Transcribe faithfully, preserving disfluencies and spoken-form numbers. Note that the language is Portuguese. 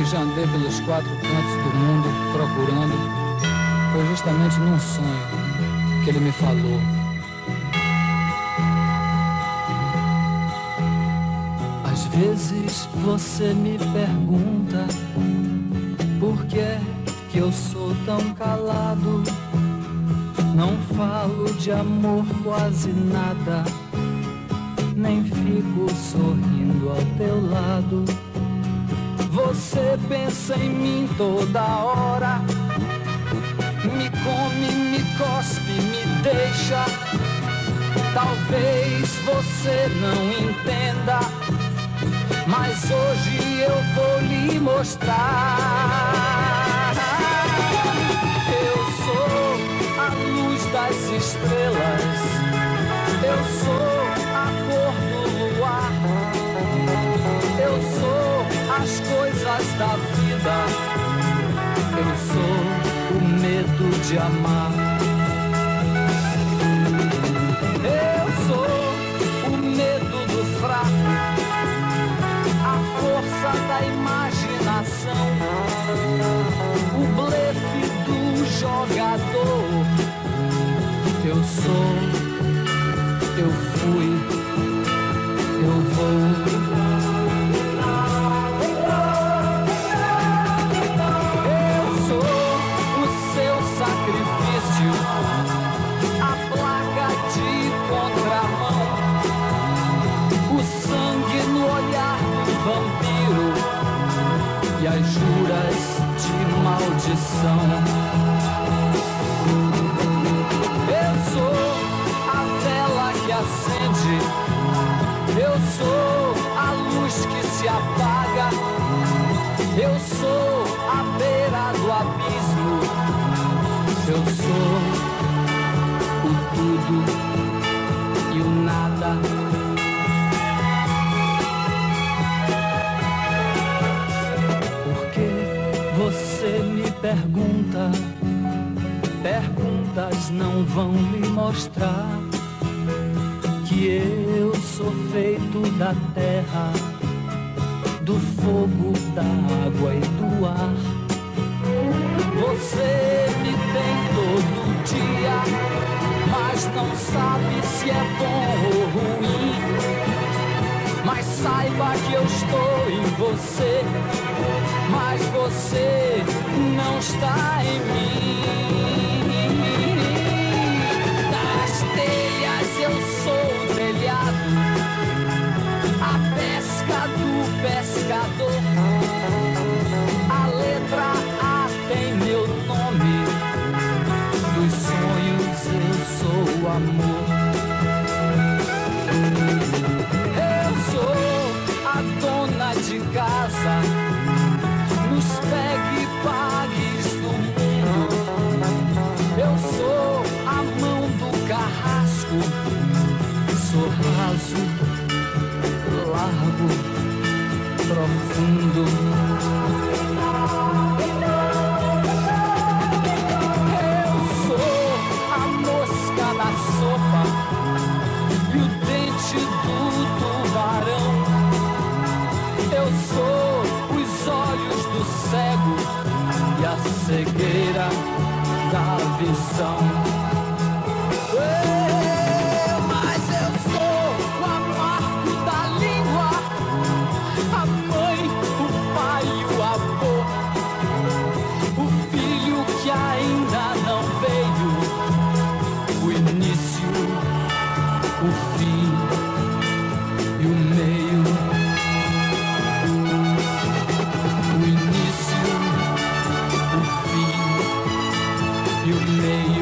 que já andei pelos quatro cantos do mundo procurando, foi justamente num sonho que ele me falou. Às vezes você me pergunta por que é que eu sou tão calado. Não falo de amor quase nada, nem fico sorrindo ao teu lado. Você pensa em mim toda hora, me come, me cospe, me deixa. Talvez você não entenda, mas hoje eu vou lhe mostrar. Eu sou a luz das estrelas, eu sou a cor do luar, eu sou as coisas da vida, eu sou o medo de amar. Eu sou o medo do fraco, a força da imaginação, o blefe do jogador. Eu sou, eu fui, eu vou. Eu sou o seu sacrifício, a placa de contramão, o sangue no olhar do vampiro e as juras de maldição. Eu sou a vela que acende, eu sou a luz que se apaga, eu sou a beira do abismo, eu sou o tudo e o nada. Por que você me pergunta? Perguntas não vão lhe mostrar que eu sou feito da terra, do fogo, da água e do ar. Você me tem todo dia, mas não sabe se é bom ou ruim. Mas saiba que eu estou em você, mas você não está em mim. Das telhas eu sou o telhado, a pesca do pescador. A letra A tem meu nome, dos sonhos eu sou o amor. Eu sou a dona de casa, nos pegue-pagues do mundo. Eu sou a mão do carrasco, sou raso, largo, profundo. Eu sou a mosca na sopa e o dente do tubarão. Eu sou os olhos do cego e a cegueira da visão. Eu, mas eu sou o amargo da língua, a mãe, o pai e o avô, o filho que ainda não veio, o início, o fim e o meio. O início, o fim e o meio.